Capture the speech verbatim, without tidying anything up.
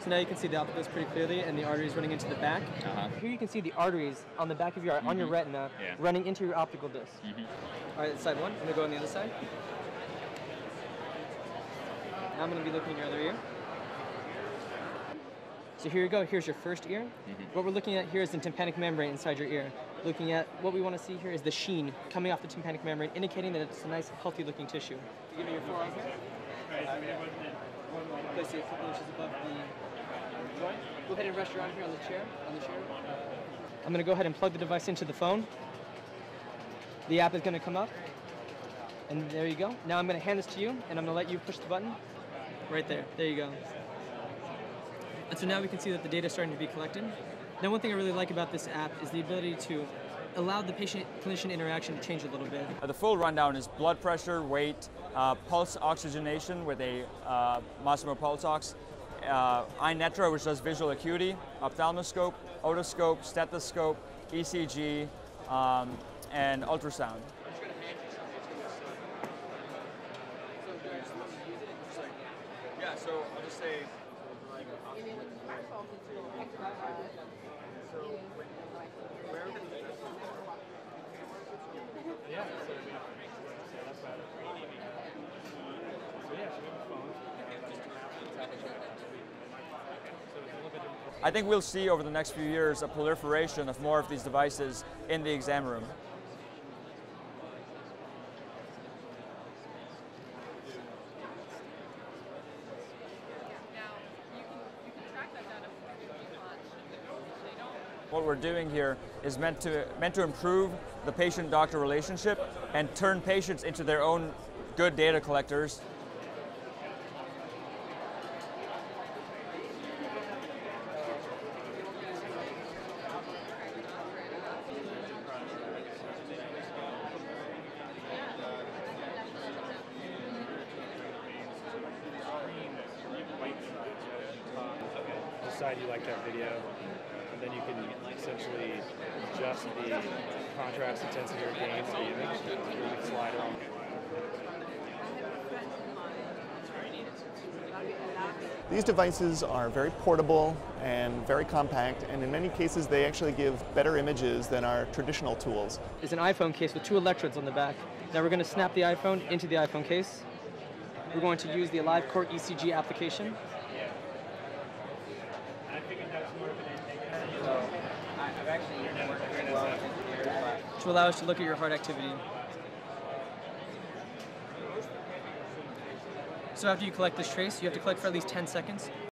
So now you can see the opticals pretty clearly and the arteries running into the back. Uh-huh. Here you can see the arteries on the back of your, mm-hmm. on your retina, yeah. running into your optical disc. Mm-hmm. All right, side one. I'm gonna go on the other side. Now I'm gonna be looking at your other ear. So here you go, here's your first ear. Mm-hmm. What we're looking at here is the tympanic membrane inside your ear. Looking at what we want to see here is the sheen coming off the tympanic membrane, indicating that it's a nice, healthy looking tissue. You give me your forearm here. Place it a couple inches above the joint. Go ahead and rest your arm here on the chair. On the chair. I'm going to go ahead and plug the device into the phone. The app is going to come up. And there you go. Now I'm going to hand this to you, and I'm going to let you push the button. Right there. There you go. And so now we can see that the data is starting to be collected. Now one thing I really like about this app is the ability to allow the patient-clinician interaction to change a little bit. Uh, the full rundown is blood pressure, weight, uh, pulse oxygenation with a uh, Masimo Pulse Ox, uh, iNetra, which does visual acuity, ophthalmoscope, otoscope, stethoscope, E C G, um, and ultrasound. Yeah, so I'll just say I think we'll see over the next few years a proliferation of more of these devices in the exam room. What we're doing here is meant to, meant to improve the patient-doctor relationship and turn patients into their own good data collectors. Decide you like that video, and then you can essentially adjust the contrast, intensity, or gain of the image. You can slide on. These devices are very portable and very compact, and in many cases they actually give better images than our traditional tools. It's an iPhone case with two electrodes on the back. Now we're going to snap the iPhone into the iPhone case. We're going to use the AliveCore E C G application. To allow us to look at your heart activity. So after you collect this trace, you have to collect for at least ten seconds.